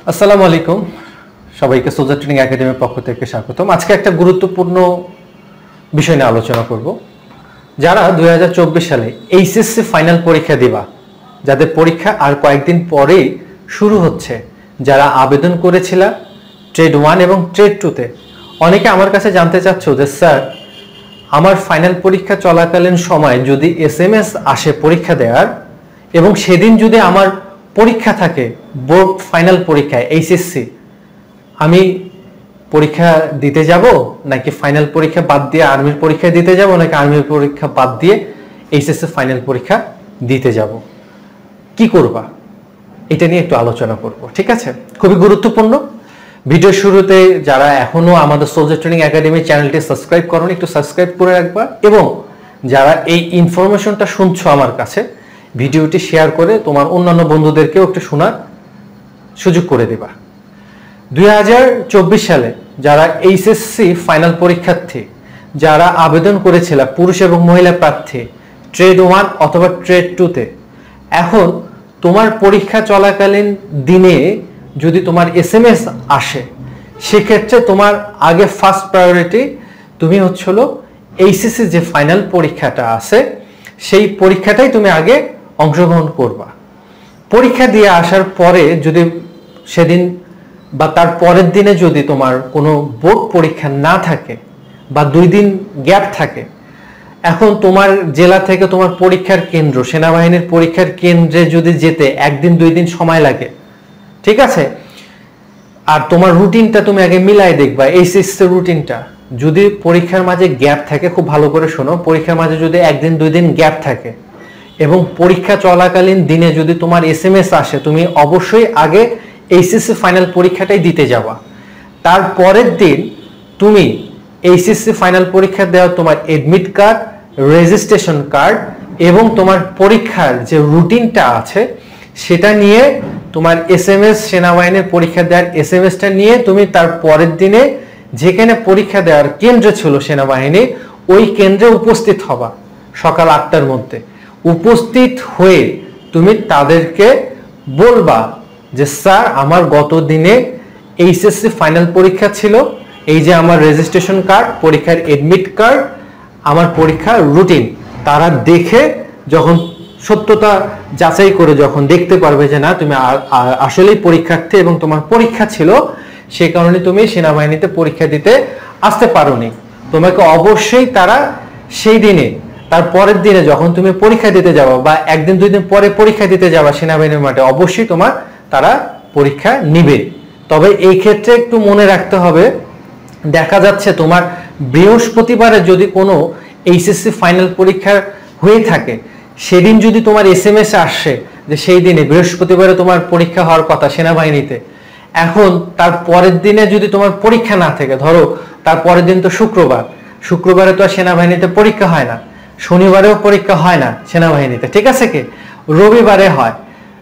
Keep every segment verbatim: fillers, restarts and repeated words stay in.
আসসালামু আলাইকুম, সবাইকে সোলজার ট্রেনিং একাডেমির পক্ষ থেকে স্বাগতম। আজকে একটা গুরুত্বপূর্ণ বিষয় নিয়ে আলোচনা করব। যারা দুই হাজার চব্বিশ সালে এইচএসসি ফাইনাল পরীক্ষা দিবা, যাদের পরীক্ষা আর কয়েকদিন পরেই শুরু হচ্ছে, যারা আবেদন করেছিল ট্রেড ওয়ান এবং ট্রেড টুতে, অনেকে আমার কাছে জানতে চাচ্ছ যে স্যার, আমার ফাইনাল পরীক্ষা চলাকালীন সময় যদি এস এম এস আসে পরীক্ষা দেওয়ার, এবং সেদিন যদি আমার পরীক্ষা থাকে বোর্ড ফাইনাল পরীক্ষায় এইচএসসি, আমি পরীক্ষা দিতে যাব নাকি ফাইনাল পরীক্ষা বাদ দিয়ে আর্মির পরীক্ষা দিতে যাব, নাকি আর্মির পরীক্ষা বাদ দিয়ে এইচএসসি ফাইনাল পরীক্ষা দিতে যাব, কি করবা? এটা নিয়ে একটু আলোচনা করব, ঠিক আছে? খুবই গুরুত্বপূর্ণ। ভিডিও শুরুতে যারা এখনো আমাদের সোলজার ট্রেনিং একাডেমি চ্যানেলটি সাবস্ক্রাইব করোনি, একটু সাবস্ক্রাইব করে রাখবা, এবং যারা এই ইনফরমেশনটা শুনছো আমার কাছে, ভিডিওটি শেয়ার করে তোমার অন্যান্য বন্ধুদেরকেও একটু শোনার সুযোগ করে দেবা। দুই হাজার চব্বিশ সালে যারা এইচএসসি ফাইনাল পরীক্ষার্থী, যারা আবেদন করেছিল, পুরুষ এবং মহিলা প্রার্থী, ট্রেড ওয়ান অথবা ট্রেড টুতে, এখন তোমার পরীক্ষা চলাকালীন দিনে যদি তোমার এস এম এস আসে, সেক্ষেত্রে তোমার আগে ফার্স্ট প্রায়োরিটি তুমি হচ্ছিল এইচএসসি যে ফাইনাল পরীক্ষাটা আছে, সেই পরীক্ষাটাই তুমি আগে অংশগ্রহণ করবা। পরীক্ষা দিয়ে আসার পরে যদি সেদিন বা তার পরের দিনে যদি তোমার কোনো বোর্ড পরীক্ষা না থাকে বা দুই দিন গ্যাপ থাকে, এখন তোমার জেলা থেকে তোমার পরীক্ষার কেন্দ্র, সেনাবাহিনীর পরীক্ষার কেন্দ্রে যদি যেতে একদিন দুই দিন সময় লাগে, ঠিক আছে? আর তোমার রুটিনটা তুমি আগে মিলাই দেখবা, এইচএসসি রুটিনটা। যদি পরীক্ষার মাঝে গ্যাপ থাকে, খুব ভালো করে শোনো, পরীক্ষার মাঝে যদি একদিন দুই দিন গ্যাপ থাকে এবং পরীক্ষা চলাকালীন দিনে যদি তোমার এস এম এস আসে, তুমি অবশ্যই আগে এইচএসসি ফাইনাল পরীক্ষাটাই দিতে যাবা। তার পরের দিন তুমি এইচএসসি ফাইনাল পরীক্ষা দেওয়া তোমার এডমিট কার্ড, রেজিস্ট্রেশন কার্ড এবং তোমার পরীক্ষার যে রুটিনটা আছে সেটা নিয়ে, তোমার এস এম এস, সেনাবাহিনীর পরীক্ষা দেওয়ার এস এম এসটা নিয়ে তুমি তার পরের দিনে যেখানে পরীক্ষা দেওয়ার কেন্দ্র ছিল সেনাবাহিনীর, ওই কেন্দ্রে উপস্থিত হবা সকাল আটটার মধ্যে। উপস্থিত হয়ে তুমি তাদেরকে বলবা যে স্যার, আমার গত দিনে এইচএসসি ফাইনাল পরীক্ষা ছিল, এই যে আমার রেজিস্ট্রেশন কার্ড, পরীক্ষার এডমিট কার্ড, আমার পরীক্ষার রুটিন। তারা দেখে যখন সত্যতা যাচাই করে যখন দেখতে পারবে যে না, তুমি আসলেই পরীক্ষার্থী এবং তোমার পরীক্ষা ছিল, সে কারণে তুমি সেনাবাহিনীতে পরীক্ষা দিতে আসতে পারোনি, তোমাকে অবশ্যই তারা সেই দিনে, তার পরের দিনে যখন তুমি পরীক্ষা দিতে যাবা বা একদিন দুই দিন পরে পরীক্ষা দিতে যাবা সেনাবাহিনীর মাঠে, অবশ্যই তোমার তারা পরীক্ষা নিবে। তবে এই ক্ষেত্রে একটু মনে রাখতে হবে, দেখা যাচ্ছে তোমার বৃহস্পতিবারে যদি কোনো এইচএসসি ফাইনাল পরীক্ষা হয়ে থাকে, সেদিন যদি তোমার এস এম এস আসে যে সেই দিনে বৃহস্পতিবারে তোমার পরীক্ষা হওয়ার কথা সেনাবাহিনীতে, এখন তার পরের দিনে যদি তোমার পরীক্ষা না থাকে, ধরো তার পরের দিন তো শুক্রবার, শুক্রবারে তো আর সেনাবাহিনীতে পরীক্ষা হয় না, শনিবারেও পরীক্ষা হয় না সেনাবাহিনীতে, ঠিক আছে? কি রবিবারে হয়,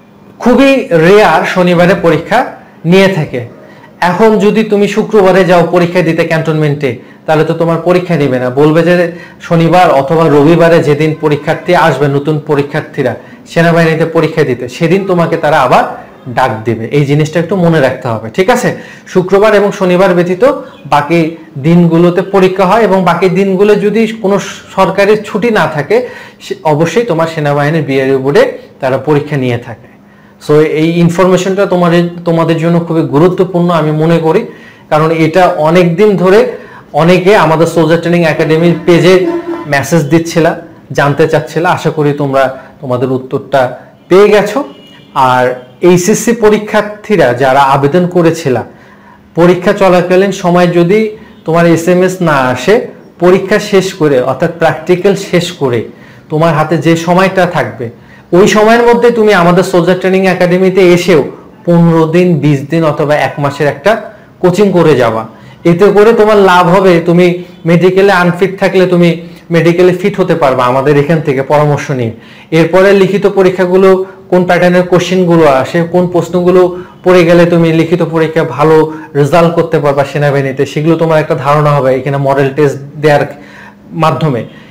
খুবই রেয়ার শনিবারে পরীক্ষা নিয়ে থাকে। এখন যদি তুমি শুক্রবারে যাও পরীক্ষা দিতে ক্যান্টনমেন্টে, তাহলে তো তোমার পরীক্ষা নেবে না, বলবে যে শনিবার অথবা রবিবারে যেদিন পরীক্ষার্থী আসবে, নতুন পরীক্ষার্থীরা সেনাবাহিনীতে পরীক্ষা দিতে, সেদিন তোমাকে তারা আবার ডাক দেবে। এই জিনিসটা একটু মনে রাখতে হবে, ঠিক আছে? শুক্রবার এবং শনিবার ব্যতীত বাকি দিনগুলোতে পরীক্ষা হয়, এবং বাকি দিনগুলো যদি কোনো সরকারি ছুটি না থাকে, অবশ্যই তোমার সেনাবাহিনীর বিআরও বোর্ডে তারা পরীক্ষা নিয়ে থাকে। সো এই ইনফরমেশনটা তোমাদের তোমাদের জন্য খুবই গুরুত্বপূর্ণ আমি মনে করি, কারণ এটা অনেক দিন ধরে অনেকে আমাদের সোলজার ট্রেনিং একাডেমির পেজে মেসেজ দিচ্ছিল, জানতে চাচ্ছিল। আশা করি তোমরা তোমাদের উত্তরটা পেয়ে গেছো। আর এইচএসসি পরীক্ষার্থীরা যারা আবেদন করেছিল, পরীক্ষা চলাকালীন সময় যদি তোমার এস এম এস না আসে, পরীক্ষা শেষ করে অর্থাৎ প্র্যাকটিক্যাল শেষ করে তোমার হাতে যে সময়টা থাকবে, ওই সময়ের মধ্যে তুমি আমাদের সোলজার ট্রেনিং একাডেমিতে এসেও পনেরো দিন, বিশ দিন অথবা এক মাসের একটা কোচিং করে যাবা। এতে করে তোমার লাভ হবে, তুমি মেডিকেলে আনফিট থাকলে তুমি মেডিকেলে ফিট হতে পারবা আমাদের এখান থেকে পরামর্শ নিয়ে। এরপরে লিখিত পরীক্ষাগুলো কোন প্যাটার্নের কোশ্চেনগুলো আসে, কোন প্রশ্নগুলো পড়ে গেলে তুমি লিখিত পরীক্ষা ভালো রেজাল্ট করতে পারবা সেনাবাহিনীতে, সেগুলো তোমার একটা ধারণা হবে এখানে মডেল টেস্ট দেওয়ার মাধ্যমে।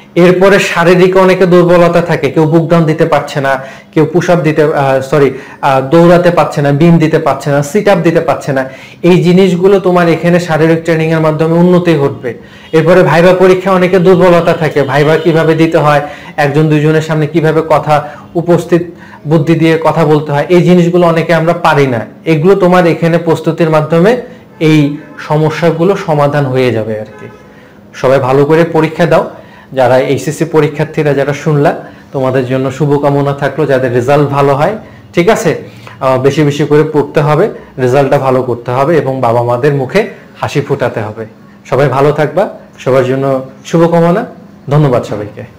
এরপরে শারীরিক অনেকে দুর্বলতা থাকে, কেউ বুক ডাউন দিতে পারছে না, কেউ পুশ আপ দিতে সরি দৌড়াতে পারছে না, বিম দিতে পারছে না, সিট আপ দিতে পারছে না। এই জিনিসগুলো তোমার এখানে শারীরিক ট্রেনিং এর মাধ্যমে উন্নতি ঘটবে। এরপরে ভাইবা পরীক্ষা অনেকে দুর্বলতা থাকে, ভাইবা কিভাবে দিতে হয়, একজন দুইজনের সামনে কিভাবে কথা উপস্থিত বুদ্ধি দিয়ে কথা বলতে হয়, এই জিনিসগুলো অনেকে আমরা পারি না। এগুলো তোমার এখানে প্রস্তুতির মাধ্যমে এই সমস্যাগুলো সমাধান হয়ে যাবে আর কি। সবাই ভালো করে পরীক্ষা দাও। যারা এইচএসসি পরীক্ষার্থীরা যারা শুনলা, তোমাদের জন্য শুভকামনা থাকলো, যাদের রেজাল্ট ভালো হয়। ঠিক আছে, বেশি বেশি করে পড়তে হবে, রেজাল্টটা ভালো করতে হবে এবং বাবা মাদের মুখে হাসি ফোটাতে হবে। সবাই ভালো থাকবা, সবার জন্য শুভকামনা। ধন্যবাদ সবাইকে।